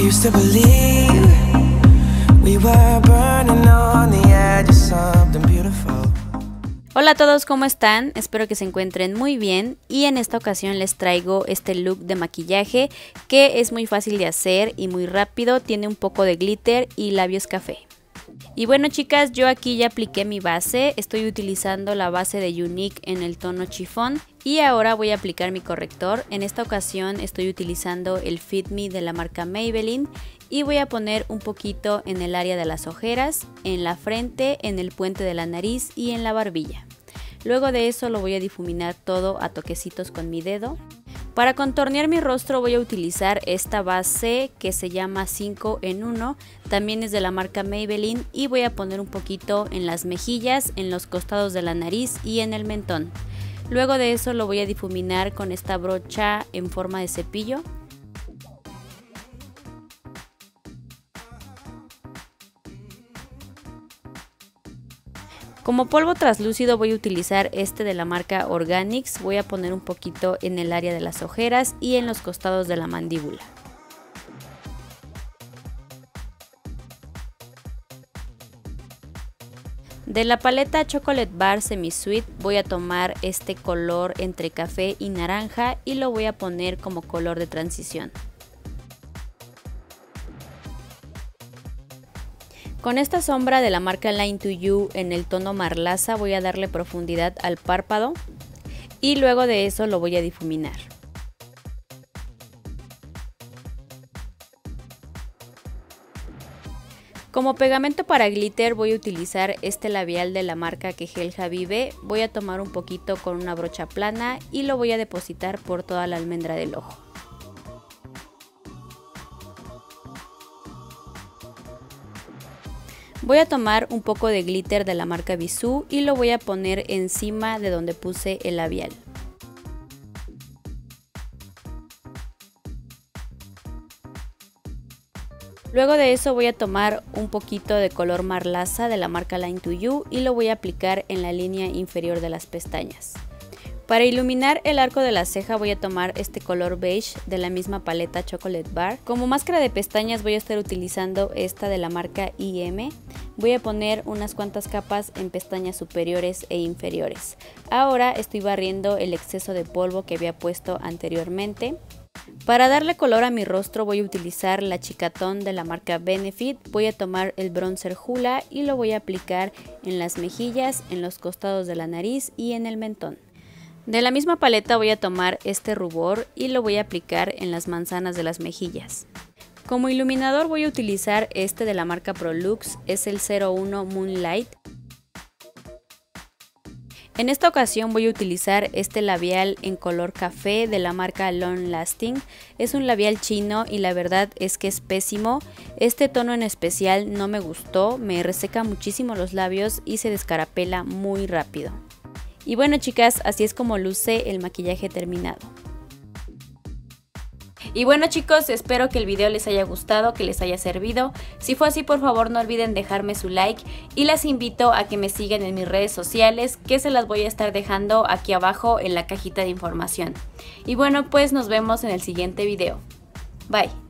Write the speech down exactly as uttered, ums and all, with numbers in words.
used to believe we were burning on the edge of something beautiful. Hola a todos, ¿cómo están? Espero que se encuentren muy bien y en esta ocasión les traigo este look de maquillaje que es muy fácil de hacer y muy rápido, tiene un poco de glitter y labios café. Y bueno chicas, yo aquí ya apliqué mi base, estoy utilizando la base de Younique en el tono chifón y ahora voy a aplicar mi corrector. En esta ocasión estoy utilizando el Fit Me de la marca Maybelline y voy a poner un poquito en el área de las ojeras, en la frente, en el puente de la nariz y en la barbilla. Luego de eso lo voy a difuminar todo a toquecitos con mi dedo. Para contornear mi rostro voy a utilizar esta base que se llama cinco en uno, también es de la marca Maybelline y voy a poner un poquito en las mejillas, en los costados de la nariz y en el mentón. Luego de eso lo voy a difuminar con esta brocha en forma de cepillo. Como polvo translúcido voy a utilizar este de la marca Organics, voy a poner un poquito en el área de las ojeras y en los costados de la mandíbula. De la paleta Chocolate Bar Semi Sweet voy a tomar este color entre café y naranja y lo voy a poner como color de transición. Con esta sombra de la marca Line to You en el tono Marlaza voy a darle profundidad al párpado y luego de eso lo voy a difuminar. Como pegamento para glitter voy a utilizar este labial de la marca Quejelja Vive, voy a tomar un poquito con una brocha plana y lo voy a depositar por toda la almendra del ojo. Voy a tomar un poco de glitter de la marca Bisú y lo voy a poner encima de donde puse el labial. Luego de eso voy a tomar un poquito de color Marlaza de la marca Line to You y lo voy a aplicar en la línea inferior de las pestañas. Para iluminar el arco de la ceja voy a tomar este color beige de la misma paleta Chocolate Bar. Como máscara de pestañas voy a estar utilizando esta de la marca I M. Voy a poner unas cuantas capas en pestañas superiores e inferiores. Ahora estoy barriendo el exceso de polvo que había puesto anteriormente. Para darle color a mi rostro voy a utilizar la Chicatón de la marca Benefit. Voy a tomar el bronzer Hoola y lo voy a aplicar en las mejillas, en los costados de la nariz y en el mentón. De la misma paleta voy a tomar este rubor y lo voy a aplicar en las manzanas de las mejillas. Como iluminador voy a utilizar este de la marca Prolux, es el cero uno Moonlight. En esta ocasión voy a utilizar este labial en color café de la marca Long Lasting. Es un labial chino y la verdad es que es pésimo. Este tono en especial no me gustó, me reseca muchísimo los labios y se descarapela muy rápido. Y bueno chicas, así es como luce el maquillaje terminado. Y bueno chicos, espero que el video les haya gustado, que les haya servido. Si fue así, por favor no olviden dejarme su like y las invito a que me sigan en mis redes sociales, que se las voy a estar dejando aquí abajo en la cajita de información. Y bueno, pues nos vemos en el siguiente video. Bye.